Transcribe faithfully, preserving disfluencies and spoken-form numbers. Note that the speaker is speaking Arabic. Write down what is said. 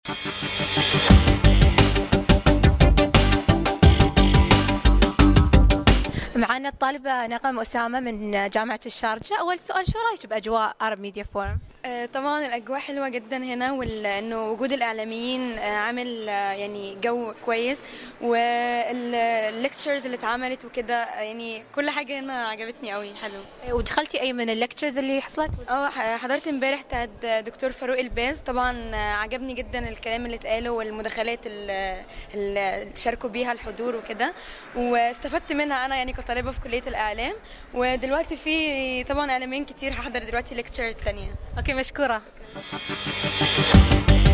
معنا الطالبة نغم أسامة من جامعة الشارقة. أول سؤال، شو رأيك بأجواء عرب ميديا فورم؟ آه، طبعا الأجواء حلوة جدا هنا، وإنه وجود الإعلاميين آه، عامل آه، يعني جو كويس، والليكتشرز اللي اتعملت وكده، يعني كل حاجة هنا عجبتني قوي. حلو. ودخلتي أي من الليكتشرز اللي حصلت؟ اه حضرت امبارح بتاعت دكتور فاروق الباز، طبعا عجبني جدا الكلام اللي اتقاله والمداخلات اللي اللي شاركوا بيها الحضور وكده، واستفدت منها انا يعني كطالبه في كليه الاعلام. ودلوقتي في طبعا اعلاميين كتير، هحضر دلوقتي ليكتشر تانية. اوكي، مشكوره.